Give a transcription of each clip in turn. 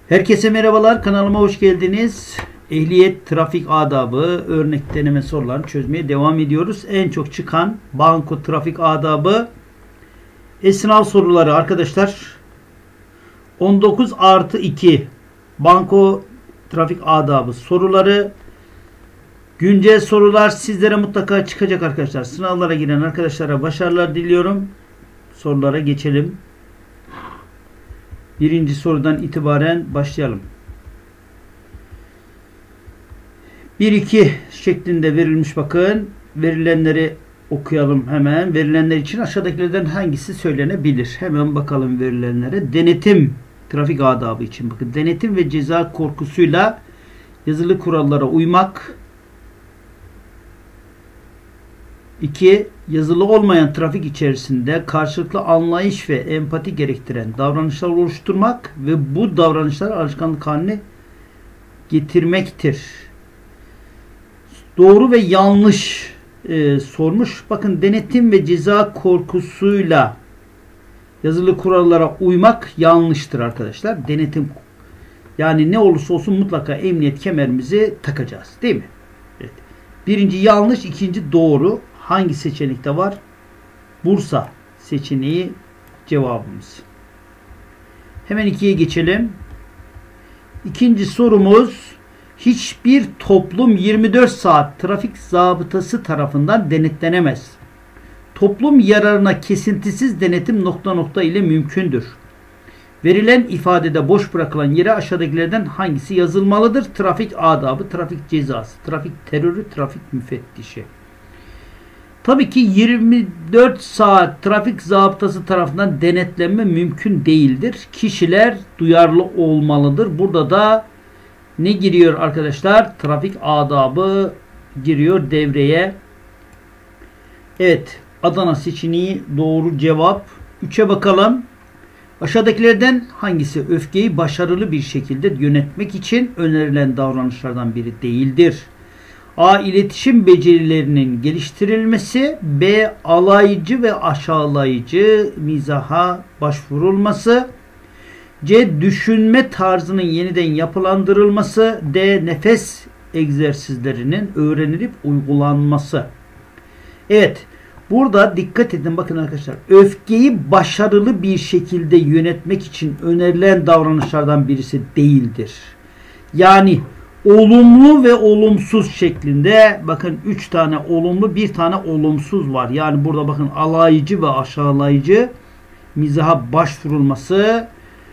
Herkese merhabalar, kanalıma hoş geldiniz. Ehliyet, trafik adabı, örnek deneme sorularını çözmeye devam ediyoruz. En çok çıkan banko trafik adabı sınav soruları arkadaşlar. 19+2 banko trafik adabı soruları. Güncel sorular sizlere mutlaka çıkacak arkadaşlar. Sınavlara giren arkadaşlara başarılar diliyorum. Sorulara geçelim. Birinci sorudan itibaren başlayalım. 1-2 şeklinde verilmiş, bakın. Verilenleri okuyalım hemen. Verilenler için aşağıdakilerden hangisi söylenebilir? Hemen bakalım verilenlere. Denetim trafik adabı için. Bakın, denetim ve ceza korkusuyla yazılı kurallara uymak. 2. Yazılı olmayan trafik içerisinde karşılıklı anlayış ve empati gerektiren davranışlar oluşturmak ve bu davranışlar alışkanlık haline getirmektir. Doğru ve yanlış sormuş. Bakın, denetim ve ceza korkusuyla yazılı kurallara uymak yanlıştır arkadaşlar. Denetim, yani ne olursa olsun mutlaka emniyet kemerimizi takacağız, değil mi? Evet. Birinci yanlış, ikinci doğru. Hangi seçenekte var? Bursa seçeneği cevabımız. Hemen 2'ye geçelim. İkinci sorumuz: hiçbir toplum 24 saat trafik zabıtası tarafından denetlenemez. Toplum yararına kesintisiz denetim ... ile mümkündür. Verilen ifadede boş bırakılan yere aşağıdakilerden hangisi yazılmalıdır? Trafik adabı, trafik cezası, trafik terörü, trafik müfettişi. Tabii ki 24 saat trafik zabıtası tarafından denetlenme mümkün değildir. Kişiler duyarlı olmalıdır. Burada da ne giriyor arkadaşlar? Trafik adabı giriyor devreye. Evet, Adana seçeneği doğru cevap. 3'e bakalım. Aşağıdakilerden hangisi öfkeyi başarılı bir şekilde yönetmek için önerilen davranışlardan biri değildir? A. İletişim becerilerinin geliştirilmesi. B. Alaycı ve aşağılayıcı mizaha başvurulması. C. Düşünme tarzının yeniden yapılandırılması. D. Nefes egzersizlerinin öğrenilip uygulanması. Evet. Burada dikkat edin, bakın arkadaşlar. Öfkeyi başarılı bir şekilde yönetmek için önerilen davranışlardan birisi değildir. Yani olumlu ve olumsuz şeklinde, bakın 3 tane olumlu, 1 tane olumsuz var. Yani burada bakın, alaycı ve aşağılayıcı mizaha başvurulması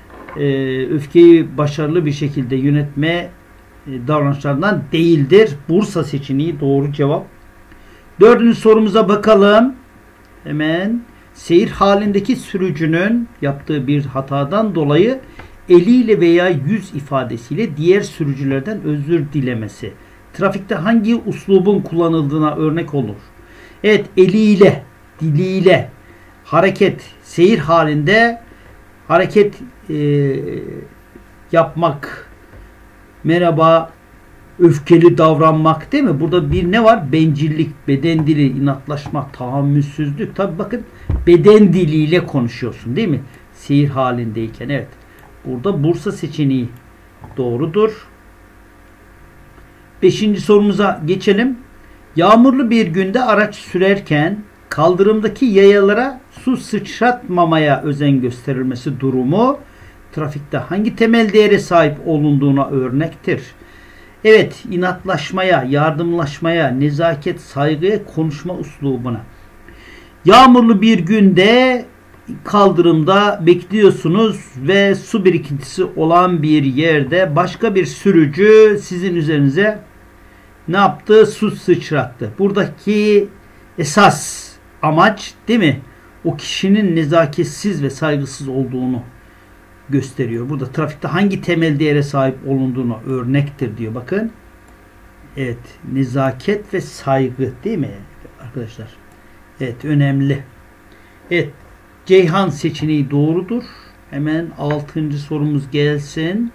öfkeyi başarılı bir şekilde yönetme davranışlarından değildir. Bursa seçeneği doğru cevap. 4. sorumuza bakalım. Hemen. Seyir halindeki sürücünün yaptığı bir hatadan dolayı eliyle veya yüz ifadesiyle diğer sürücülerden özür dilemesi. Trafikte hangi uslubun kullanıldığına örnek olur? Evet, eliyle, diliyle hareket, seyir halinde hareket yapmak, merhaba, öfkeli davranmak, değil mi? Burada bir ne var? Bencillik, beden dili, inatlaşma, tahammülsüzlük. Tabi bakın, beden diliyle konuşuyorsun, değil mi? Seyir halindeyken. Evet. Burada Bursa seçeneği doğrudur. 5. sorumuza geçelim. Yağmurlu bir günde araç sürerken kaldırımdaki yayalara su sıçratmamaya özen gösterilmesi durumu trafikte hangi temel değere sahip olunduğuna örnektir? Evet, inatlaşmaya, yardımlaşmaya, nezaket, saygıya, konuşma uslubuna. Yağmurlu bir günde kaldırımda bekliyorsunuz ve su birikintisi olan bir yerde başka bir sürücü sizin üzerinize ne yaptı? Su sıçrattı. Buradaki esas amaç, değil mi? O kişinin nezaketsiz ve saygısız olduğunu gösteriyor. Burada trafikte hangi temel değere sahip olunduğuna örnektir diyor. Bakın. Evet. Nezaket ve saygı, değil mi arkadaşlar? Evet. Önemli. Evet. Ceyhan seçeneği doğrudur. Hemen 6. sorumuz gelsin.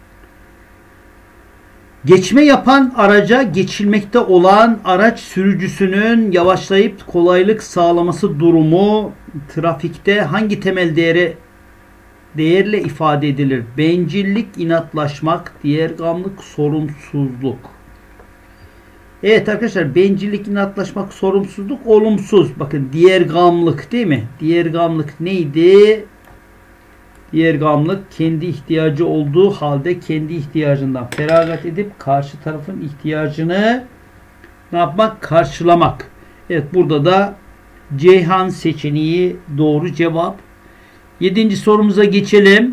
Geçme yapan araca geçilmekte olan araç sürücüsünün yavaşlayıp kolaylık sağlaması durumu trafikte hangi temel değere değerle ifade edilir. Bencillik, inatlaşmak, diğergamlık, sorumsuzluk. Evet arkadaşlar, bencillik, inatlaşmak, sorumsuzluk, olumsuz. Bakın diğergamlık değil mi? Diğergamlık neydi? Diğergamlık kendi ihtiyacı olduğu halde kendi ihtiyacından feragat edip karşı tarafın ihtiyacını ne yapmak? Karşılamak. Evet, burada da Ceyhan seçeneği doğru cevap. 7. sorumuza geçelim.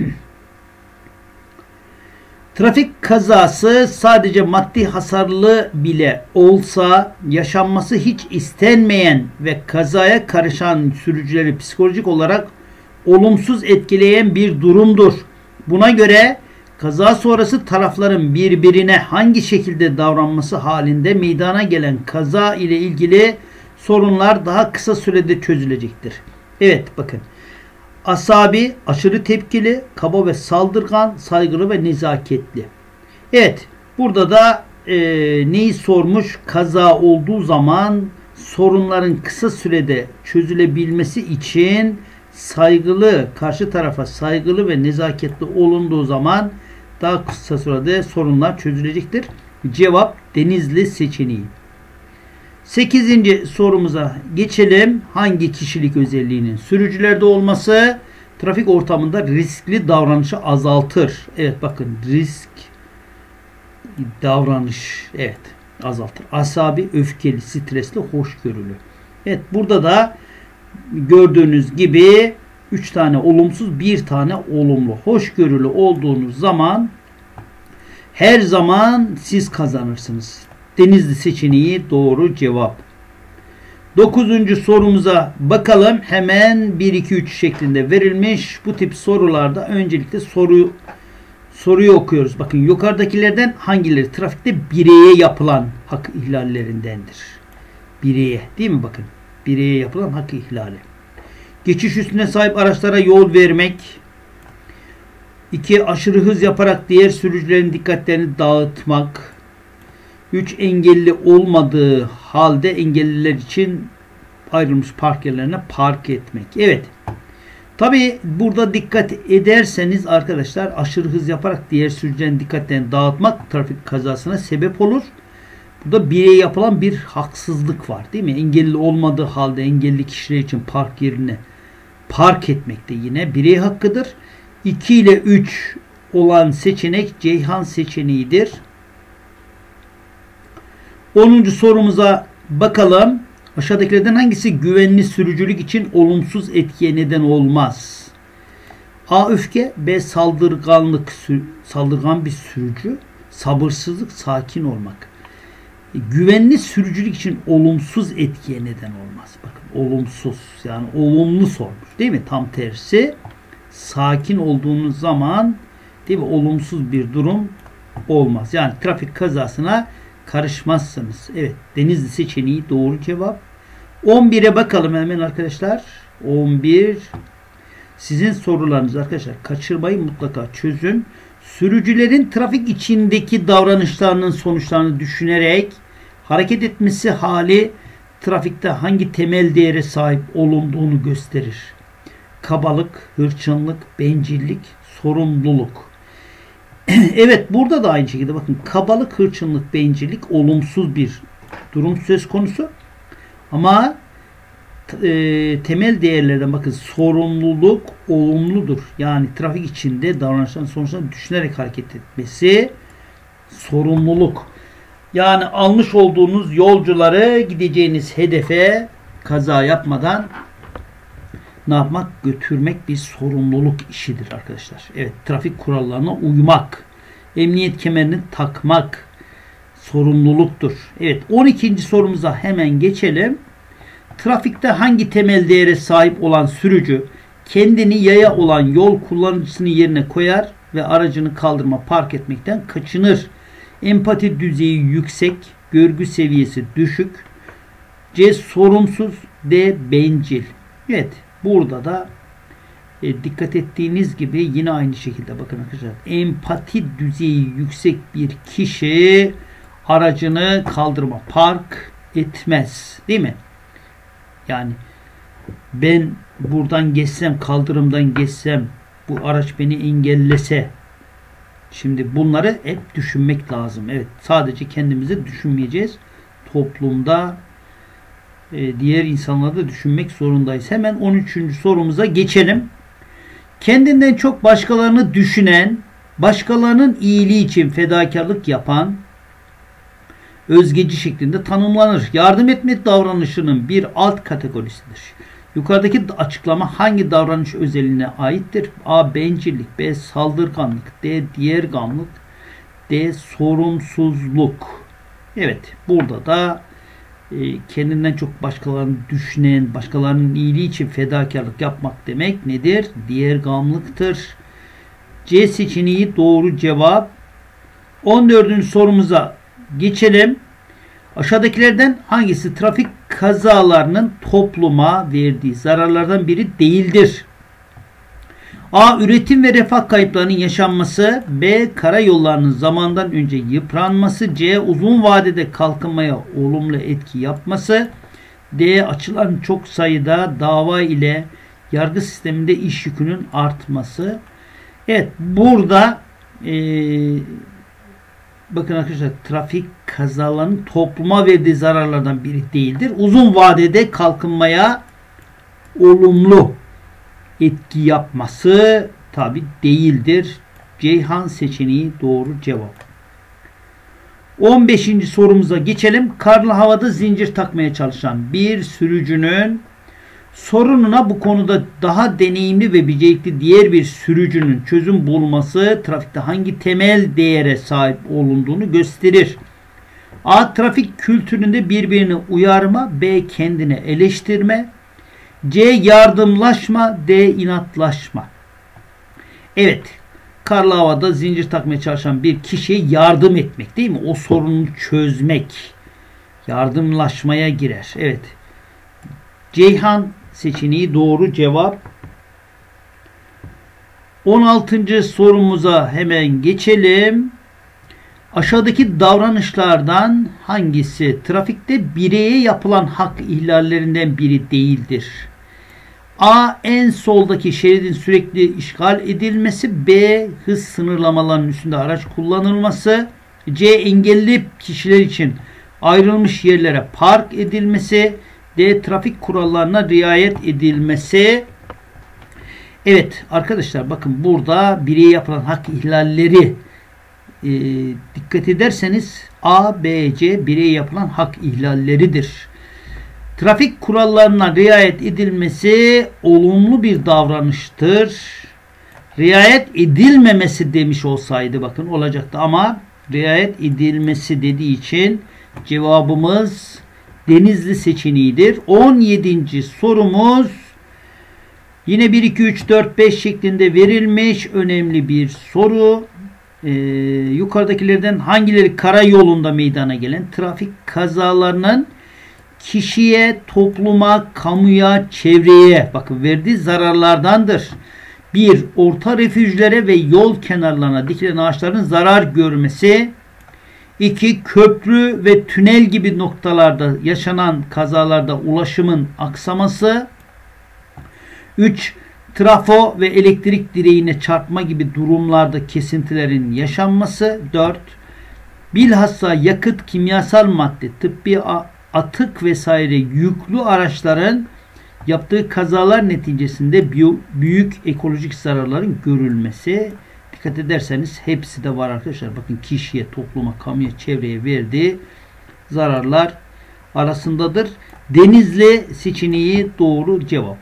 Trafik kazası sadece maddi hasarlı bile olsa yaşanması hiç istenmeyen ve kazaya karışan sürücüleri psikolojik olarak olumsuz etkileyen bir durumdur. Buna göre kaza sonrası tarafların birbirine hangi şekilde davranması halinde meydana gelen kaza ile ilgili sorunlar daha kısa sürede çözülecektir. Evet bakın. Asabi, aşırı tepkili, kaba ve saldırgan, saygılı ve nezaketli. Evet, burada da neyi sormuş? Kaza olduğu zaman sorunların kısa sürede çözülebilmesi için saygılı, karşı tarafa saygılı ve nezaketli olunduğu zaman daha kısa sürede sorunlar çözülecektir. Cevap Denizli seçeneği. 8. sorumuza geçelim. Hangi kişilik özelliğinin sürücülerde olması trafik ortamında riskli davranışı azaltır? Evet bakın, risk davranış evet azaltır. Asabi, öfkeli, stresli, hoşgörülü. Evet, burada da gördüğünüz gibi 3 tane olumsuz, 1 tane olumlu. Hoşgörülü olduğunuz zaman her zaman siz kazanırsınız. Denizli seçeneği doğru cevap. 9. sorumuza bakalım. Hemen 1, 2, 3 şeklinde verilmiş. Bu tip sorularda öncelikle soruyu okuyoruz. Bakın, yukarıdakilerden hangileri trafikte bireye yapılan hak ihlallerindendir? Bireye değil mi? Bakın, bireye yapılan hak ihlali. Geçiş üstüne sahip araçlara yol vermek. 2. Aşırı hız yaparak diğer sürücülerin dikkatlerini dağıtmak. 3. Engelli olmadığı halde engelliler için ayrılmış park yerlerine park etmek. Evet. Tabi burada dikkat ederseniz arkadaşlar, aşırı hız yaparak diğer sürücülerin dikkatlerini dağıtmak trafik kazasına sebep olur. Burada bireye yapılan bir haksızlık var değil mi? Engelli olmadığı halde engelli kişiler için park yerine park etmek de yine birey hakkıdır. 2 ile 3 olan seçenek Ceyhan seçeneğidir. 10. sorumuza bakalım. Aşağıdakilerden hangisi güvenli sürücülük için olumsuz etkiye neden olmaz? A. Öfke. B. Saldırganlık. Saldırgan bir sürücü. Sabırsızlık. Sakin olmak. Güvenli sürücülük için olumsuz etkiye neden olmaz. Bakın, olumsuz, yani olumlu sormuş değil mi? Tam tersi, sakin olduğunuz zaman değil mi, olumsuz bir durum olmaz. Yani trafik kazasına karışmazsınız. Evet, Denizli seçeneği doğru cevap. 11'e bakalım hemen arkadaşlar. 11. Sizin sorularınız arkadaşlar, kaçırmayın, mutlaka çözün. Sürücülerin trafik içindeki davranışlarının sonuçlarını düşünerek hareket etmesi hali trafikte hangi temel değere sahip olunduğunu gösterir? Kabalık, hırçınlık, bencillik, sorumluluk. Evet, burada da aynı şekilde bakın, kabalık, hırçınlık, bencillik olumsuz bir durum söz konusu. Ama temel değerlerden bakın, sorumluluk olumludur. Yani trafik içinde davranışların sonuçlarını düşünerek hareket etmesi sorumluluk. Yani almış olduğunuz yolcuları gideceğiniz hedefe kaza yapmadan ne yapmak? Götürmek bir sorumluluk işidir arkadaşlar. Evet, trafik kurallarına uymak, emniyet kemerini takmak sorumluluktur. Evet, 12. sorumuza hemen geçelim. Trafikte hangi temel değere sahip olan sürücü kendini yaya olan yol kullanıcısının yerine koyar ve aracını kaldırma, park etmekten kaçınır? Empati düzeyi yüksek, görgü seviyesi düşük, C. Sorumsuz, D. Bencil. Evet, burada da dikkat ettiğiniz gibi yine aynı şekilde bakın arkadaşlar, empati düzeyi yüksek bir kişi aracını kaldırma, park etmez. Değil mi? Yani ben buradan geçsem, kaldırımdan geçsem Bu araç beni engellese. Şimdi bunları hep düşünmek lazım. Evet, sadece kendimizi düşünmeyeceğiz. Toplumda diğer insanları da düşünmek zorundayız. Hemen 13. sorumuza geçelim. Kendinden çok başkalarını düşünen, başkalarının iyiliği için fedakarlık yapan, özgeci şeklinde tanımlanır. Yardım etme davranışının bir alt kategorisidir. Yukarıdaki açıklama hangi davranış özelliğine aittir? A. Bencillik, B. Saldırganlık, D. Diğergamlık, D. Sorumsuzluk. Evet, burada da kendinden çok başkalarını düşünen, başkalarının iyiliği için fedakarlık yapmak demek nedir? Diğergamlıktır. C seçeneği doğru cevap. 14. sorumuza geçelim. Aşağıdakilerden hangisi trafik kazalarının topluma verdiği zararlardan biri değildir? A. Üretim ve refah kayıplarının yaşanması. B. Karayollarının zamandan önce yıpranması. C. Uzun vadede kalkınmaya olumlu etki yapması. D. Açılan çok sayıda dava ile yargı sisteminde iş yükünün artması. Evet, burada bakın arkadaşlar, trafik kazalarının topluma verdiği zararlardan biri değildir. Uzun vadede kalkınmaya olumlu etki yapması tabi değildir. Ceyhan seçeneği doğru cevap. 15. sorumuza geçelim. Karlı havada zincir takmaya çalışan bir sürücünün sorununa bu konuda daha deneyimli ve becerikli diğer bir sürücünün çözüm bulması trafikte hangi temel değere sahip olunduğunu gösterir. A. Trafik kültüründe birbirini uyarma. B. Kendine eleştirme. C. Yardımlaşma. D. İnatlaşma. Evet. Karlı havada zincir takmaya çalışan bir kişiye yardım etmek, değil mi? O sorunu çözmek. Yardımlaşmaya girer. Evet. Ceyhan seçeneği doğru cevap. 16. sorumuza hemen geçelim. Aşağıdaki davranışlardan hangisi trafikte bireye yapılan hak ihlallerinden biri değildir? A. En soldaki şeridin sürekli işgal edilmesi. B. Hız sınırlamalarının üstünde araç kullanılması. C. Engelli kişiler için ayrılmış yerlere park edilmesi. D. Trafik kurallarına riayet edilmesi. Evet arkadaşlar, bakın burada bireye yapılan hak ihlalleri dikkat ederseniz A, B, C bireye yapılan hak ihlalleridir. Trafik kurallarına riayet edilmesi olumlu bir davranıştır. Riayet edilmemesi demiş olsaydı bakın olacaktı ama riayet edilmesi dediği için cevabımız Denizli seçeneğidir. 17. sorumuz yine 1, 2, 3, 4, 5 şeklinde verilmiş önemli bir soru. Yukarıdakilerden hangileri karayolunda meydana gelen trafik kazalarının kişiye, topluma, kamuya, çevreye bakın verdiği zararlardandır? 1. Orta refüjlere ve yol kenarlarına dikilen ağaçların zarar görmesi. 2. Köprü ve tünel gibi noktalarda yaşanan kazalarda ulaşımın aksaması. 3. Trafo ve elektrik direğine çarpma gibi durumlarda kesintilerin yaşanması. 4. Bilhassa yakıt, kimyasal madde, tıbbi atık vesaire yüklü araçların yaptığı kazalar neticesinde büyük ekolojik zararların görülmesi. Dikkat ederseniz hepsi de var arkadaşlar. Bakın kişiye, topluma, kamuya, çevreye verdiği zararlar arasındadır. Denizli seçeneği doğru cevap.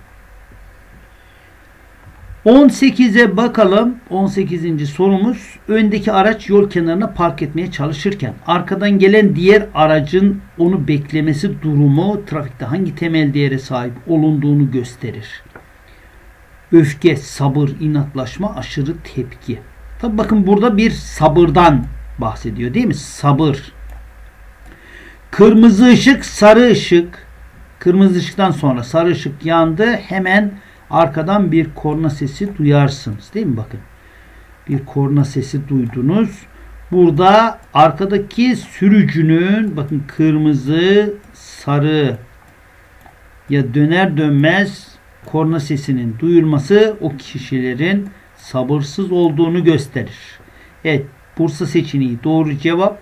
18'e bakalım. 18. sorumuz. Öndeki araç yol kenarına park etmeye çalışırken arkadan gelen diğer aracın onu beklemesi durumu trafikte hangi temel değere sahip olunduğunu gösterir? Öfke, sabır, inatlaşma, aşırı tepki. Tabi bakın burada bir sabırdan bahsediyor değil mi? Sabır. Kırmızı ışık, sarı ışık. Kırmızı ışıktan sonra sarı ışık yandı. Hemen arkadan bir korna sesi duyarsınız. Değil mi? Bakın. Bir korna sesi duydunuz. Burada arkadaki sürücünün bakın kırmızı, sarı ya döner dönmez korna sesinin duyulması o kişilerin sabırsız olduğunu gösterir. Evet, Bursa seçeneği doğru cevap.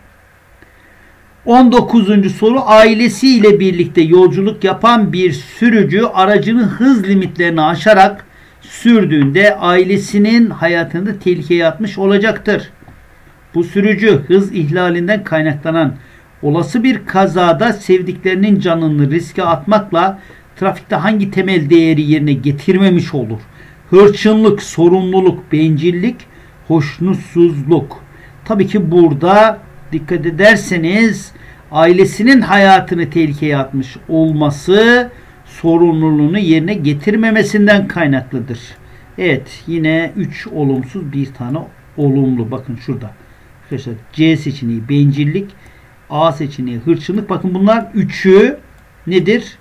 19. soru, ailesiyle birlikte yolculuk yapan bir sürücü aracının hız limitlerini aşarak sürdüğünde ailesinin hayatını da tehlikeye atmış olacaktır. Bu sürücü hız ihlalinden kaynaklanan olası bir kazada sevdiklerinin canını riske atmakla trafikte hangi temel değeri yerine getirmemiş olur? Hırçınlık, sorumluluk, bencillik, hoşnutsuzluk. Tabii ki burada dikkat ederseniz ailesinin hayatını tehlikeye atmış olması sorumluluğunu yerine getirmemesinden kaynaklıdır. Evet, yine 3 olumsuz, bir tane olumlu. Bakın şurada. Arkadaşlar C seçeneği bencillik, A seçeneği hırçınlık. Bakın bunlar üçü nedir?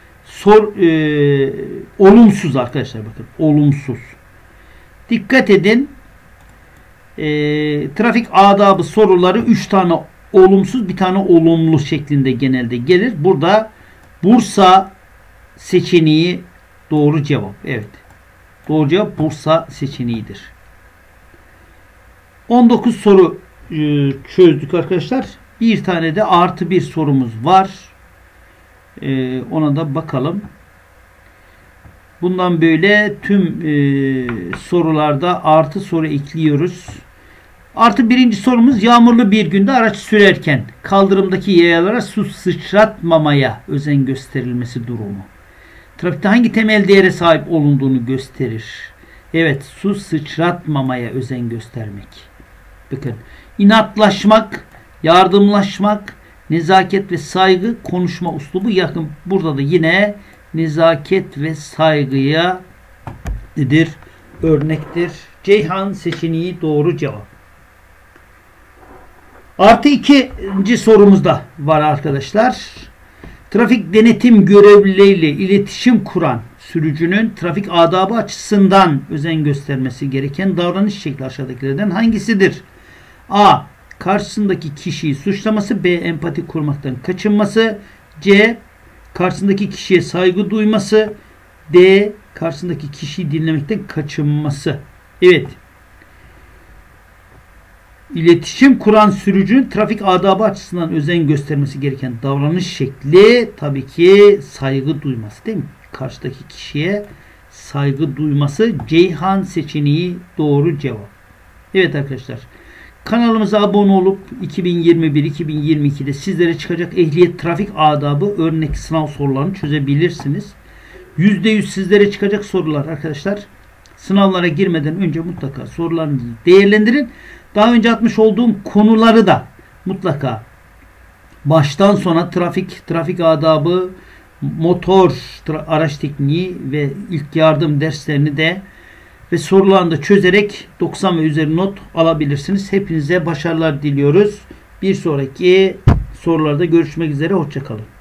Olumsuz arkadaşlar, bakın olumsuz. Dikkat edin. Trafik adabı soruları 3 tane olumsuz, bir tane olumlu şeklinde genelde gelir. Burada Bursa seçeneği doğru cevap. Evet. Doğru cevap Bursa seçeneğidir. 19 soru çözdük arkadaşlar. Bir tane de artı bir sorumuz var. Ona da bakalım. Bundan böyle tüm sorularda artı soru ekliyoruz. Artı birinci sorumuz, yağmurlu bir günde araç sürerken kaldırımdaki yayalara su sıçratmamaya özen gösterilmesi durumu. Trafikte hangi temel değere sahip olunduğunu gösterir. Evet, su sıçratmamaya özen göstermek. Bakın, inatlaşmak, yardımlaşmak, nezaket ve saygı, konuşma uslubu yakın. Burada da yine nezaket ve saygıya nedir? Örnektir. Ceyhan seçeneği doğru cevap. Artı ikinci sorumuzda var arkadaşlar. Trafik denetim görevlileriyle iletişim kuran sürücünün trafik adabı açısından özen göstermesi gereken davranış şekli aşağıdakilerden hangisidir? A. Karşısındaki kişiyi suçlaması. B. Empati kurmaktan kaçınması. C. Karşısındaki kişiye saygı duyması. D. Karşısındaki kişiyi dinlemekten kaçınması. Evet. İletişim kuran sürücünün trafik adabı açısından özen göstermesi gereken davranış şekli tabii ki saygı duyması, değil mi? Karşıdaki kişiye saygı duyması. Ceyhan seçeneği doğru cevap. Evet arkadaşlar. Kanalımıza abone olup 2021-2022'de sizlere çıkacak ehliyet trafik adabı örnek sınav sorularını çözebilirsiniz. %100 sizlere çıkacak sorular arkadaşlar. Sınavlara girmeden önce mutlaka sorularınızı değerlendirin. Daha önce atmış olduğum konuları da mutlaka baştan sona trafik adabı, motor araç tekniği ve ilk yardım derslerini de ve sorularını da çözerek 90 ve üzeri not alabilirsiniz. Hepinize başarılar diliyoruz. Bir sonraki sorularda görüşmek üzere. Hoşça kalın.